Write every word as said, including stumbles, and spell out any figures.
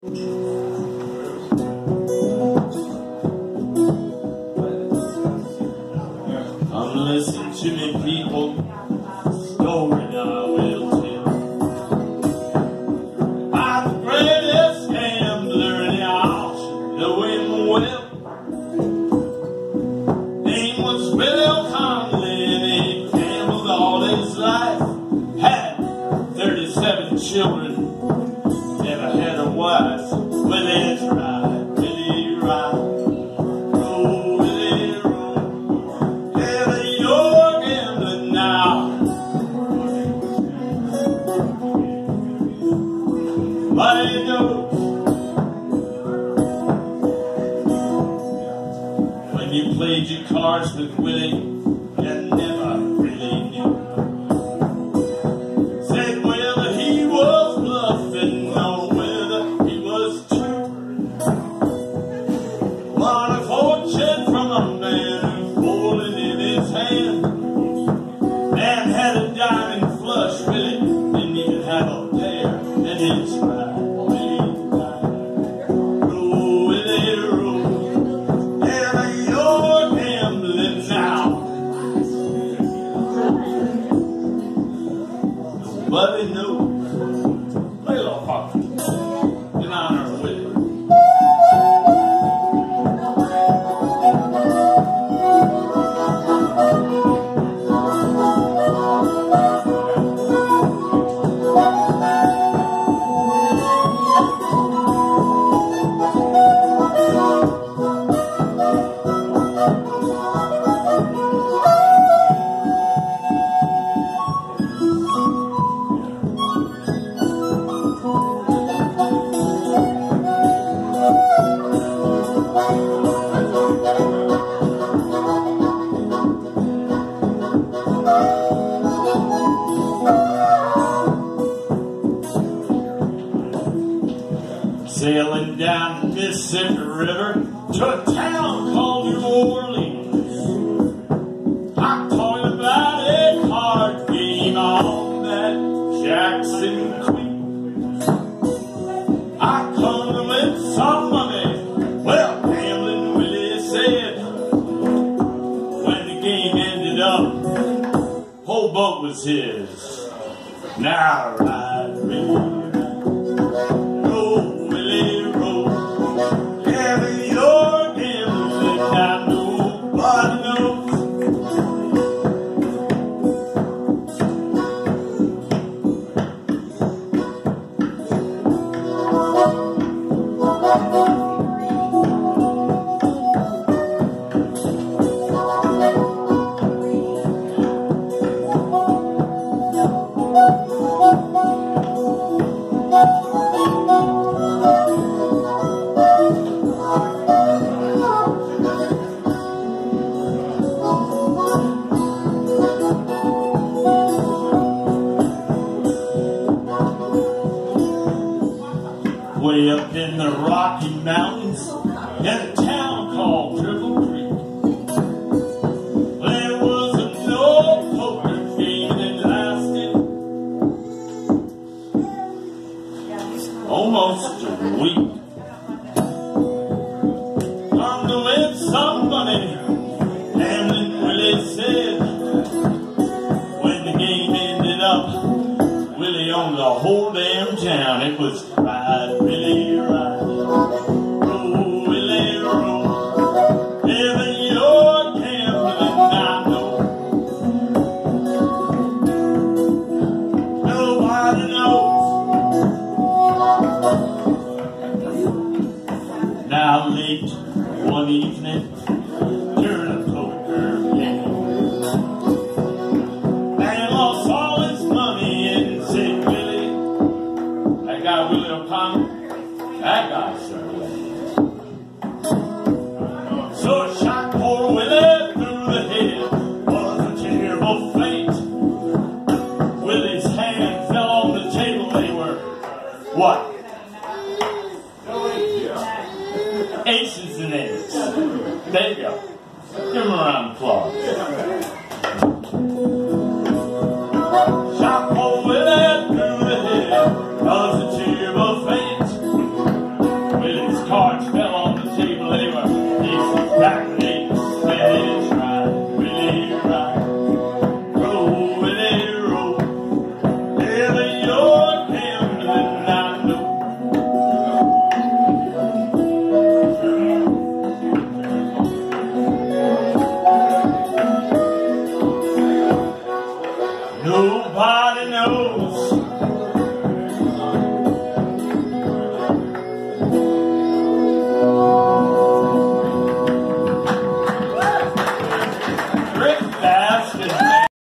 Come listen to me, people. Story I will tell. I'm the greatest gambler in the auction, know him well. Name was Willy O'Connell, and he gambled all his life. Had thirty-seven children, never had a wife. Willy's right, Willy right. Roll, Willy, roll. Yeah, you're gambling now. But he knows when you played your cards with Willy, you never really knew. Said whether he was bluffing or whether he was true. Won a fortune from a man who folded in his hand. Man had a diamond flush, Willy didn't even have a pair, and it's right. But he knows, play a little hockey in honor of Willy. Sailing down the Mississippi River to a town called New Orleans. I'm talking about a card game on that Jackson Queen. I come to win some money. Well, gambling Willy said. When the game ended up, whole boat was his. Now ride, Willy. Way up in the Rocky Mountains, in a town called Triple Creek, there was a no poker game that lasted almost a week. Come to win some money, and then Willy said, when the game ended up, Willy owned the whole damn town. It was ride, Willy, ride. Roll, Willy, roll. Even you're gambling, I know. Nobody knows. Now late one evening, during a poker game, man lost all his money and said, Willy, that guy Willy O'Connell, that guy sure left. So a shot poor Willy through the head was a terrible fate. Willy's hand fell on the table. They were what? Aces and eights. There you go. Give him a round of applause. Shot poor Willy through the head was a terrible fate. cards.